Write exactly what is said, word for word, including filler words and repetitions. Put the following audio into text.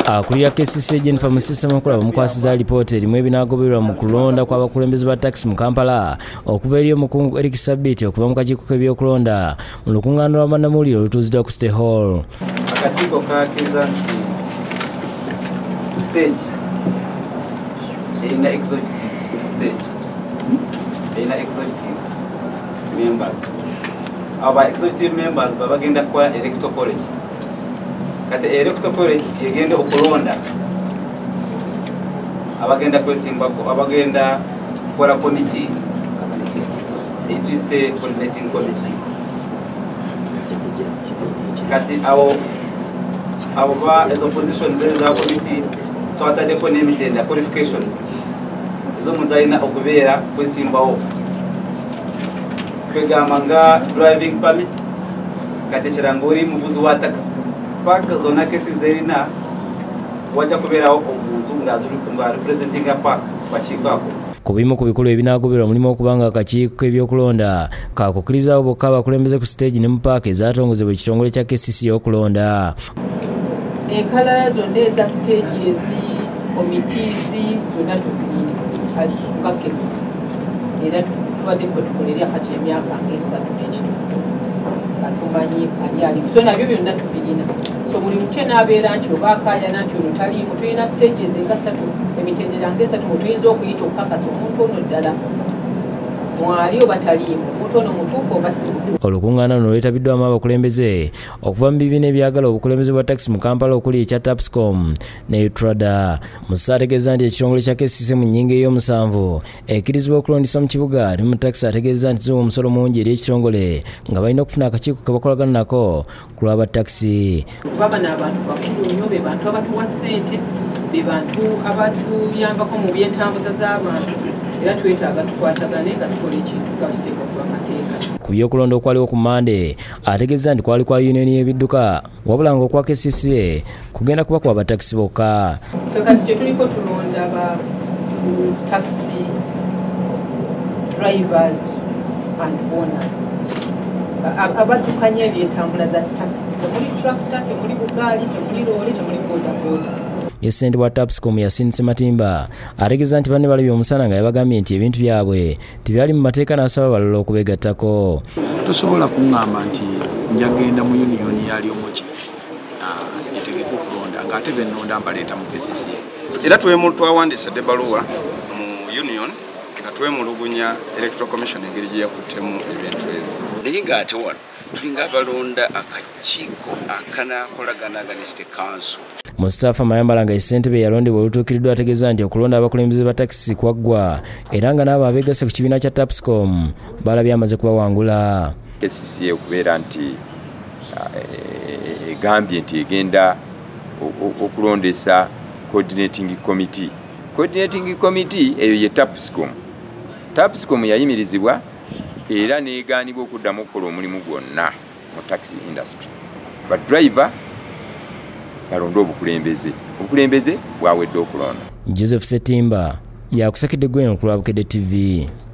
Akulira K C C Jennifer Musisi Mukula bamukwasiza lipoota erimu ebinaagobererwa mu kulonda kw'abakulembeze ba takisi mu Kampala okuva eri omukungu Eric Sabiti okuva mu kakiiko k'ebyokulonda mu lukungaana lwa bannamawulire olutuuziddwa ku State Hall. Akakiiko kakkiriza nti stage erina executive stage erina executive members. Aba executive members baba bagenda kwa electoral college. Kati electoral college yegenda okulonda abagenda kwesimba ko abagenda kola committee etwise coordinating committee. Kati abo abo ba as opposition za committee twatade ko nemitenda qualifications izo munzaina okubera kwesimbawo kwegamanga driving permit kati chirangori muvuzi wa taxi park zona kesi zerina waja kuberawo omuntu ngazuri kumba representing a park bachikako. Kubimu ku bikulu ebinaagobererwa mulimu okubanga akakiiko k'ebyokulonda kakukkiriza bokka abakulembeze ku stage ne mu paaka ezatongozebwa ekitongole kya K C C okulonda. Enkala zonna eza stage ezi committees zonna tuzirina nga K C C era tubadde kwe tukolerera kati emyaka esatu n'ekitundu katumanyi ani ali so nabyo byonna tubirina. So buli mutye n'abeera nti oba akaayana nti ono taliimu tulina stages nga ssatu emitendera ng'esatu mwe tuyinza okuyita okukakasa omuntu ono ddala mwali oba taliimu omuntu ono mutuufu oba si mutuufu. Olukungaana luno lwetabiddwamu abakulembeze okuva mu bibiina ebyagala obukulembeze bwa takisi mu Kampala okuli ekya Tapscom ne Utrada. Musisi ategeeza nti ekitongole kya K C C mu nnyingo ey'omusanvu ekkirizibwa okulondisa mu kibuga ne mu takisi ategeeza nti ziwa omusolo mungi eri ekitongole nga balina okufuna akakiiko ke bakolagana nako ku lw'abatakisi. Baba n'abantu bakulu nnyo be bantu abatuwa ssente be bantu abatuyambako mu by'entambuza z'abantu era twetaaga tukwatagane nga tukola ekintu nga kiteekwa kuba mateeka. Ku byokulonda okwaliwo ku Mande ategeeza nti kwali kwa yunioni y'ebidduka wabula ng'okwa K C C kugenda kuba kwa batakisi bokka. Ffe kati kye tuliko tulonda ba taxi drivers and owners abaddukanya ebyentambula za taxi. Temuli tractor, temuli bugaali, temuli loole, temuli bodaboda. Yessente wa Tapscom Yasinse Matimba ategeeza nti banne balabye omusana nga yabagambye nti ebintu byabwe tebyali mu mateeka n'asaba balala okubegattako. Tosobola kuŋŋamba nti njagenda mu union yali omuki etegeka okulonda ng'ate bennonda mbaleeta mu K C C. Era twawandisa ebbaluwa mu union nga twemulugunya electoral commission engeri gye yakuttemu ebintu ebyo. Naye ng'ate wano tulinga abalonda akakiiko akanaakolagana against the council. Mustafa Mayambala nga ssentebe yalondebwa olutuukiridwa ategeeza nti okulonda abakulembeze ba takisi kwaggwa era nga n'abo abeegase ku kibiina kya Tapscom balabye amaze kubawangula. K C C okubeera nti egambye nti egenda okulondesa coordinating committee. Coordinating committee eyo ye Tapscom. Tapscom yayimirizibwa era n'egaanibwa okuddamu okukola omulimu gwonna mu taxi industry. Ba driver balonda obukulembeze obukulembeze bwawedde okulonda. Joseph Setimba yakusakidde Gwen ku lwa Bukedde T V.